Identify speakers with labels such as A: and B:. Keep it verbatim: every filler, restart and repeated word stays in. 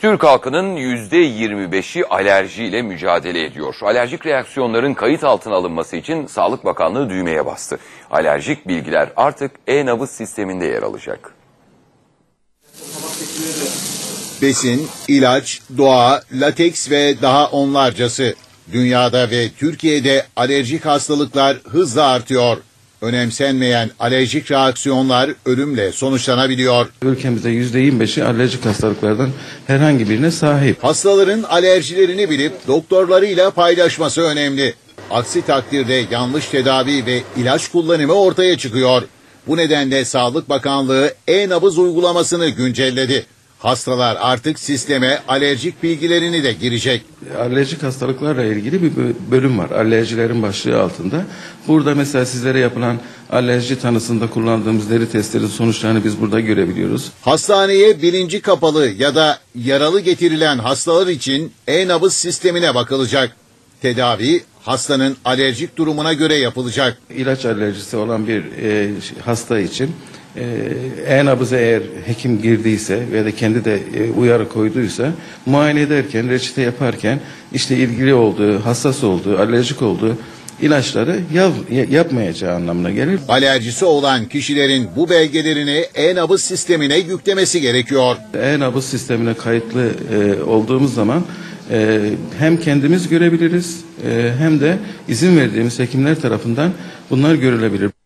A: Türk halkının yüzde yirmi beşi alerjiyle mücadele ediyor. Alerjik reaksiyonların kayıt altına alınması için Sağlık Bakanlığı düğmeye bastı. Alerjik bilgiler artık e-nabız sisteminde yer alacak.
B: Besin, ilaç, doğa, lateks ve daha onlarcası. Dünyada ve Türkiye'de alerjik hastalıklar hızla artıyor. Önemsenmeyen alerjik reaksiyonlar ölümle sonuçlanabiliyor.
C: Ülkemizde yüzde yirmi beşi alerjik hastalıklardan herhangi birine sahip.
B: Hastaların alerjilerini bilip doktorlarıyla paylaşması önemli. Aksi takdirde yanlış tedavi ve ilaç kullanımı ortaya çıkıyor. Bu nedenle Sağlık Bakanlığı e-nabız uygulamasını güncelledi. Hastalar artık sisteme alerjik bilgilerini de girecek.
C: Alerjik hastalıklarla ilgili bir bölüm var alerjilerin başlığı altında. Burada mesela sizlere yapılan alerji tanısında kullandığımız deri testlerin sonuçlarını biz burada görebiliyoruz.
B: Hastaneye bilinci kapalı ya da yaralı getirilen hastalar için e-nabız sistemine bakılacak. Tedavi hastanın alerjik durumuna göre yapılacak.
C: İlaç alerjisi olan bir e, hasta için e-nabıza eğer hekim girdiyse veya da kendi de e, uyarı koyduysa muayene ederken, reçete yaparken işte ilgili olduğu, hassas olduğu, alerjik olduğu ilaçları yap, yapmayacağı anlamına gelir.
B: Alerjisi olan kişilerin bu belgelerini e-nabız sistemine yüklemesi gerekiyor.
C: E-nabız sistemine kayıtlı e, olduğumuz zaman e, hem kendimiz görebiliriz e, hem de izin verdiğimiz hekimler tarafından bunlar görülebilir.